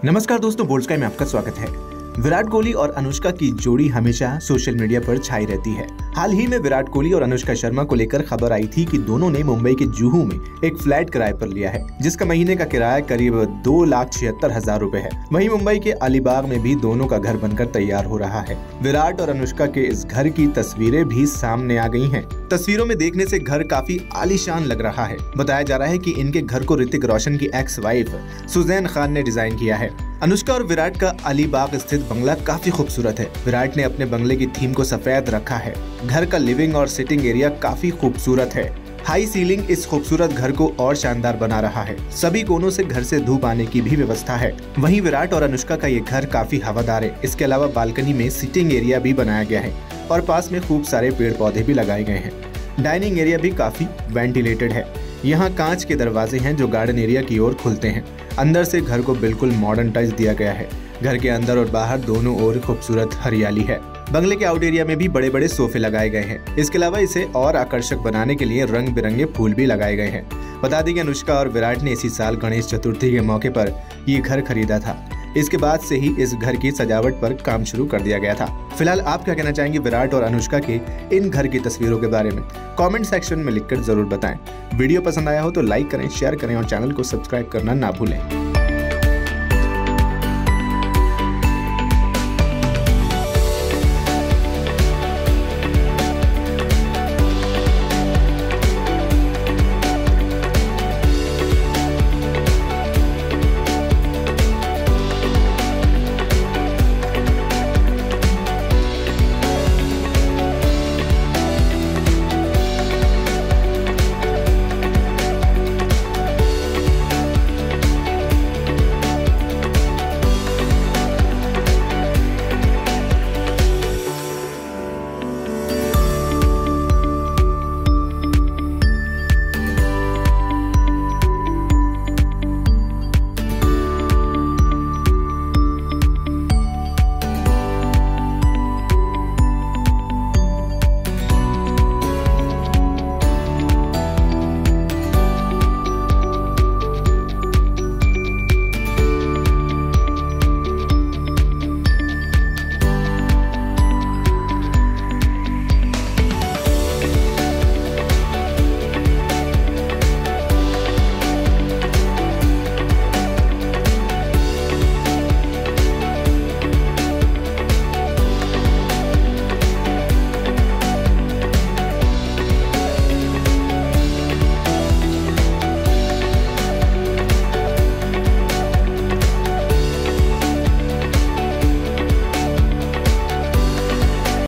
नमस्कार दोस्तों, bold sky में आपका स्वागत है। विराट कोहली और अनुष्का की जोड़ी हमेशा सोशल मीडिया पर छाई रहती है। हाल ही में विराट कोहली और अनुष्का शर्मा को लेकर खबर आई थी कि दोनों ने मुंबई के जुहू में एक फ्लैट किराए पर लिया है, जिसका महीने का किराया करीब 2,76,000 रुपए है। वहीं मुंबई के अलीबाग में भी दोनों का घर बनकर तैयार हो रहा है। विराट और अनुष्का के इस घर की तस्वीरें भी सामने आ गई हैं। तस्वीरों में देखने से घर काफी आलीशान लग रहा है। बताया जा रहा है कि इनके घर को ऋतिक रोशन की एक्स वाइफ सुजैन खान ने डिजाइन किया है। अनुष्का और विराट का अलीबाग स्थित बंगला काफी खूबसूरत है। विराट ने अपने बंगले की थीम को सफेद रखा है। घर का लिविंग और सिटिंग एरिया काफी खूबसूरत है। हाई सीलिंग इस खूबसूरत घर को और शानदार बना रहा है। सभी कोनों से घर से धूप आने की भी व्यवस्था है। वहीं विराट और अनुष्का का ये घर काफी हवादार है। इसके अलावा बालकनी में सिटिंग एरिया भी बनाया गया है और पास में खूब सारे पेड़ पौधे भी लगाए गए हैं। डाइनिंग एरिया भी काफी वेंटिलेटेड है। यहाँ कांच के दरवाजे हैं जो गार्डन एरिया की ओर खुलते हैं। अंदर से घर को बिल्कुल मॉडर्न टच दिया गया है। घर के अंदर और बाहर दोनों ओर खूबसूरत हरियाली है। बंगले के आउट एरिया में भी बड़े बड़े सोफे लगाए गए हैं। इसके अलावा इसे और आकर्षक बनाने के लिए रंग बिरंगे फूल भी लगाए गए हैं। बता दें कि अनुष्का और विराट ने इसी साल गणेश चतुर्थी के मौके पर ये घर खरीदा था। इसके बाद से ही इस घर की सजावट पर काम शुरू कर दिया गया था। फिलहाल आप क्या कहना चाहेंगे विराट और अनुष्का के इन घर की तस्वीरों के बारे में? कमेंट सेक्शन में लिखकर जरूर बताएं। वीडियो पसंद आया हो तो लाइक करें, शेयर करें और चैनल को सब्सक्राइब करना ना भूलें।